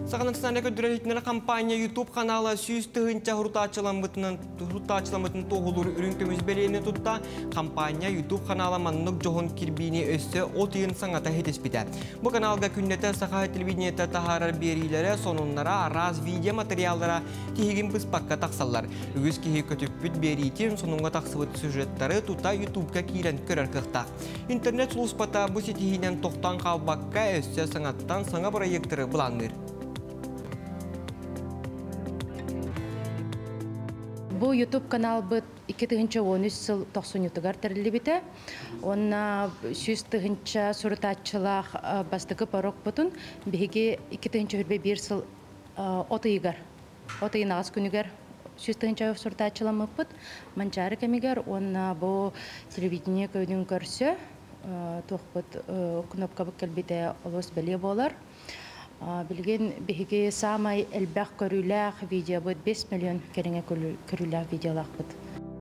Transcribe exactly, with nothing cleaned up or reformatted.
Сағанатсанлы көдірелітінері компания YouTube каналы сүйіз түгінші ғұртачыламытын тоғылыр үрінкіміз белейіне тұтта компания YouTube каналы маннық жоғын кірбейіне өсі отыйын саңата хетеспеді. Бұл каналға күннеті сақай телевидениеті тахарар берейлері сонунлара раз видео материалдара тегін бұспаққа тақсалар. Үгіз кейі көтіппіт берейтін сонунға тақсывыт сюжеттары тұта YouTube'ка кейлен көрір қықтақ. Интернет сұлыспата бұл сетігінен тоқтан қалбаққа өсі саңаттан саңа проекттері бұланыр. Бұл YouTube канал бұд эки миң он үч сыл тоқсон ютугар тәрілі біті. Онна сүз тығынча сұрытатчылақ бастығы парок бұтын бігі эки миң бир сыл отыйығар. Отыйын ағыз күнігер сүз тығынча сұрытатчыламы бұд. Манчары кәмігер, онна бұл телевидение көйдің көрсі. Тоқ бұд кнопка бұд кәлбеті олыс бәле болар. Билген биһиги самай элбах көрүләх видео бут беш миллион кереңе көрүләх видеолах бут.